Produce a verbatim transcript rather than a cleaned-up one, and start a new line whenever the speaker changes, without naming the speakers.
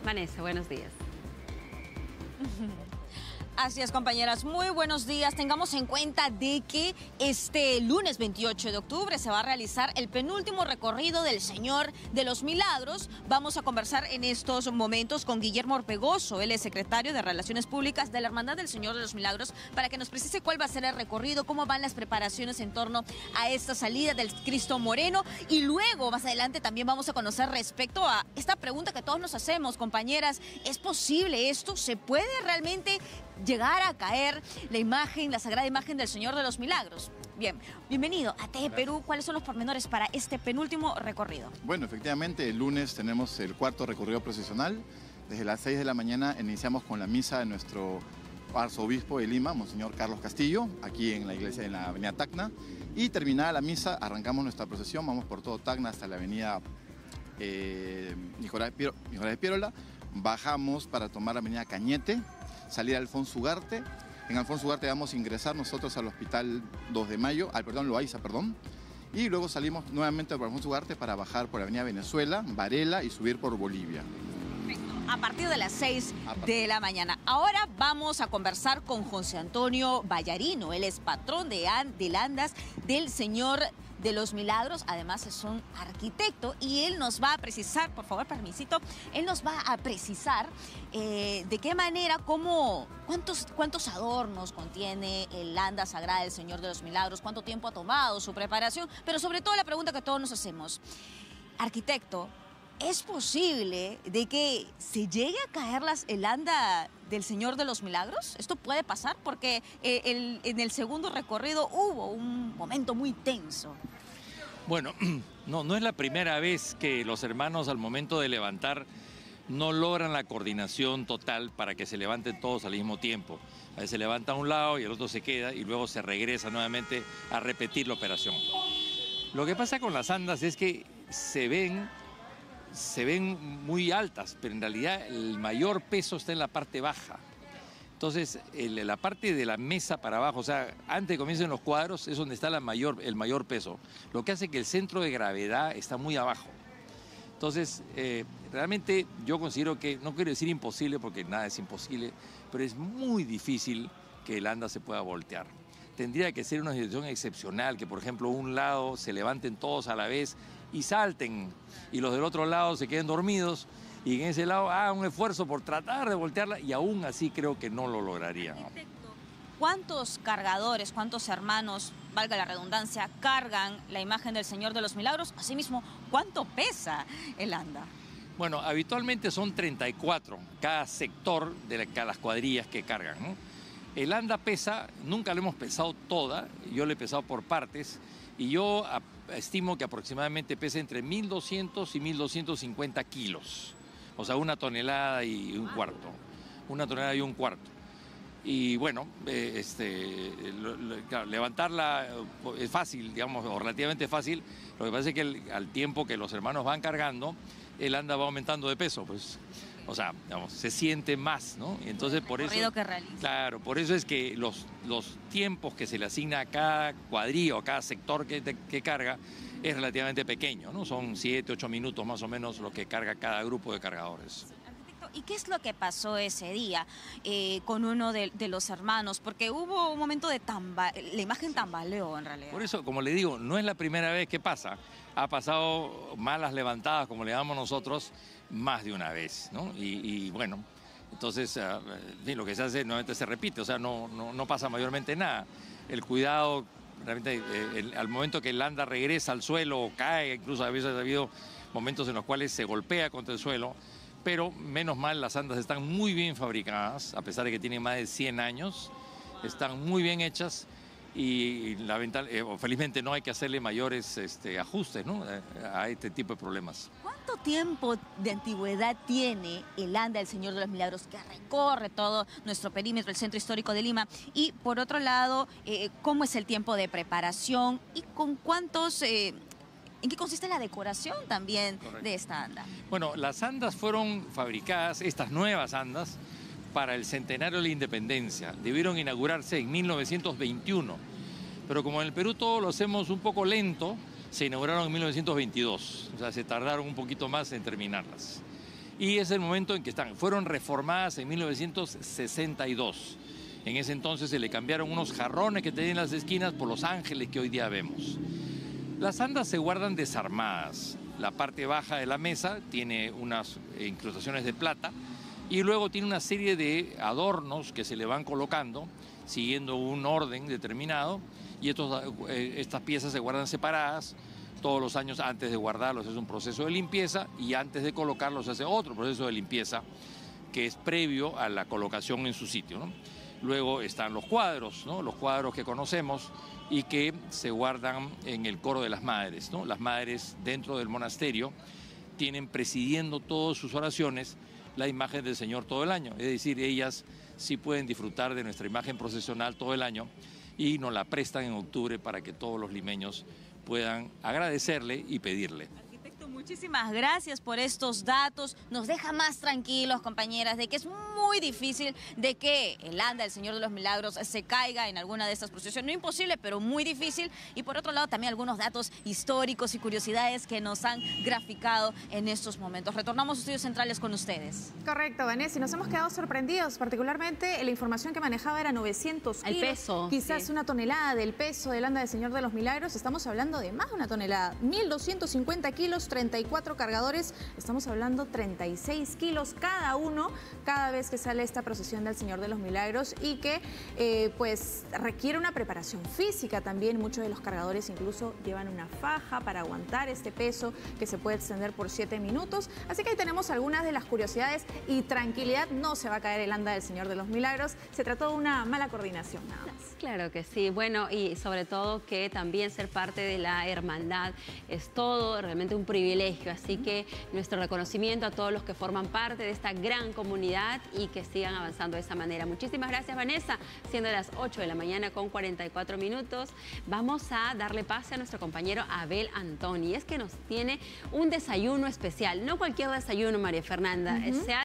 Vanessa, buenos días.
Así es, compañeras, muy buenos días. Tengamos en cuenta de que este lunes veintiocho de octubre se va a realizar el penúltimo recorrido del Señor de los Milagros. Vamos a conversar en estos momentos con Guillermo Orpegoso, él es secretario de Relaciones Públicas de la Hermandad del Señor de los Milagros, para que nos precise cuál va a ser el recorrido, cómo van las preparaciones en torno a esta salida del Cristo Moreno. Y luego, más adelante, también vamos a conocer respecto a esta pregunta que todos nos hacemos, compañeras. ¿Es posible esto? ¿Se puede realmente llegar a caer la imagen, la sagrada imagen del Señor de los Milagros? Bien, bienvenido a T E Perú. ¿Cuáles son los pormenores para este penúltimo recorrido?
Bueno, efectivamente, el lunes tenemos el cuarto recorrido procesional. Desde las seis de la mañana iniciamos con la misa de nuestro arzobispo de Lima, Monseñor Carlos Castillo, aquí en la iglesia, en la avenida Tacna. Y terminada la misa, arrancamos nuestra procesión, vamos por todo Tacna hasta la avenida eh, Nicolás de Piérola. Bajamos para tomar la avenida Cañete, salir a Alfonso Ugarte. En Alfonso Ugarte vamos a ingresar nosotros al hospital dos de mayo, al perdón, Loaiza, perdón. Y luego salimos nuevamente por Alfonso Ugarte para bajar por la avenida Venezuela, Varela y subir por Bolivia.
A partir de las seis de la mañana. Ahora vamos a conversar con José Antonio Vallarino. Él es patrón de, de Andas del Señor de los Milagros. Además es un arquitecto y él nos va a precisar, por favor, permisito, él nos va a precisar eh, de qué manera, cómo, cuántos, cuántos adornos contiene el Anda Sagrada del Señor de los Milagros, cuánto tiempo ha tomado su preparación, pero sobre todo la pregunta que todos nos hacemos. Arquitecto, ¿es posible de que se llegue a caer las, el anda del Señor de los Milagros? ¿Esto puede pasar? Porque eh, el, en el segundo recorrido hubo un momento muy tenso.
Bueno, no, no es la primera vez que los hermanos al momento de levantar no logran la coordinación total para que se levanten todos al mismo tiempo. A veces se levanta a un lado y el otro se queda y luego se regresa nuevamente a repetir la operación. Lo que pasa con las andas es que se ven... se ven muy altas, pero en realidad el mayor peso está en la parte baja. Entonces, el, la parte de la mesa para abajo, o sea, antes de que comiencen los cuadros, es donde está la mayor, el mayor peso, lo que hace que el centro de gravedad está muy abajo. Entonces, eh, realmente yo considero que, no quiero decir imposible, porque nada es imposible, pero es muy difícil que el anda se pueda voltear. Tendría que ser una situación excepcional, que por ejemplo un lado se levanten todos a la vez y salten, y los del otro lado se queden dormidos, y en ese lado hagan un esfuerzo por tratar de voltearla, y aún así creo que no lo lograrían, ¿no?
¿Cuántos cargadores, cuántos hermanos, valga la redundancia, cargan la imagen del Señor de los Milagros? Asimismo, ¿cuánto pesa el anda?
Bueno, habitualmente son treinta y cuatro cada sector de la, las cuadrillas que cargan, ¿no? El anda pesa, nunca lo hemos pesado toda, yo lo he pesado por partes, y yo estimo que aproximadamente pesa entre mil doscientos y mil doscientos cincuenta kilos. O sea, una tonelada y un cuarto. Una tonelada y un cuarto. Y bueno, eh, este, lo, lo, claro, levantarla es fácil, digamos, o relativamente fácil. Lo que pasa es que el, al tiempo que los hermanos van cargando, el anda va aumentando de peso, pues. O sea, digamos, se siente más, ¿no? Y entonces por eso,
que realiza.
Claro, por eso es que los, los tiempos que se le asigna a cada cuadrillo, a cada sector que, que carga, es relativamente pequeño, ¿no? Son siete, ocho minutos más o menos lo que carga cada grupo de cargadores.
¿Y qué es lo que pasó ese día eh, con uno de, de los hermanos? Porque hubo un momento de tamba... la imagen tambaleó en realidad.
Por eso, como le digo, no es la primera vez que pasa. Ha pasado malas levantadas, como le llamamos nosotros, más de una vez, ¿no? Y, y bueno, entonces, uh, lo que se hace nuevamente se repite, o sea, no, no, no pasa mayormente nada. El cuidado, realmente, eh, el, al momento que el anda regresa al suelo o cae, incluso a veces ha habido momentos en los cuales se golpea contra el suelo, pero menos mal las andas están muy bien fabricadas, a pesar de que tienen más de cien años, están muy bien hechas y la venta, eh, felizmente no hay que hacerle mayores este, ajustes, ¿no? a este tipo de problemas.
¿Cuánto tiempo de antigüedad tiene el anda del Señor de los Milagros que recorre todo nuestro perímetro, el centro histórico de Lima? Y por otro lado, eh, ¿cómo es el tiempo de preparación y con cuántos... Eh, ¿En qué consiste la decoración también Correcto. de esta anda?
Bueno, las andas fueron fabricadas, estas nuevas andas, para el centenario de la independencia. Debieron inaugurarse en mil novecientos veintiuno, pero como en el Perú todo lo hacemos un poco lento, se inauguraron en mil novecientos veintidós, o sea, se tardaron un poquito más en terminarlas. y es el momento en que están. Fueron reformadas en mil novecientos sesenta y dos. En ese entonces se le cambiaron unos jarrones que tenían en las esquinas por los ángeles que hoy día vemos. Las andas se guardan desarmadas. La parte baja de la mesa tiene unas incrustaciones de plata y luego tiene una serie de adornos que se le van colocando siguiendo un orden determinado, y estos, eh, estas piezas se guardan separadas. Todos los años antes de guardarlos es un proceso de limpieza, y antes de colocarlos se hace otro proceso de limpieza que es previo a la colocación en su sitio, ¿no? Luego están los cuadros, ¿no? Los cuadros que conocemos y que se guardan en el coro de las madres, ¿no? Las madres dentro del monasterio tienen presidiendo todas sus oraciones la imagen del Señor todo el año. Es decir, ellas sí pueden disfrutar de nuestra imagen procesional todo el año y nos la prestan en octubre para que todos los limeños puedan agradecerle y pedirle.
Arquitecto, muchísimas gracias por estos datos. Nos deja más tranquilos, compañeras, de que es muy difícil de que el anda del Señor de los Milagros se caiga en alguna de estas procesiones. No imposible, pero muy difícil. Y por otro lado, también algunos datos históricos y curiosidades que nos han graficado en estos momentos. Retornamos a Estudios Centrales con ustedes.
Correcto, Vanessa, y nos hemos quedado sorprendidos, particularmente la información que manejaba era novecientos kilos.
El peso.
Quizás
sí.
una tonelada del peso del anda del Señor de los Milagros. Estamos hablando de más de una tonelada. mil doscientos cincuenta kilos, treinta y cuatro cargadores. Estamos hablando treinta y seis kilos cada uno cada vez que sale esta procesión del Señor de los Milagros, y que eh, pues requiere una preparación física también. Muchos de los cargadores incluso llevan una faja para aguantar este peso que se puede extender por siete minutos. Así que ahí tenemos algunas de las curiosidades, y tranquilidad, no se va a caer el anda del Señor de los Milagros. Se trató de una mala coordinación nada más.
Claro que sí, bueno, y sobre todo que también ser parte de la hermandad es todo realmente un privilegio, así que nuestro reconocimiento a todos los que forman parte de esta gran comunidad y que sigan avanzando de esa manera. Muchísimas gracias, Vanessa, siendo las ocho de la mañana con cuarenta y cuatro minutos. Vamos a darle pase a nuestro compañero Abel Antoni, es que nos tiene un desayuno especial, no cualquier desayuno, María Fernanda, uh-huh.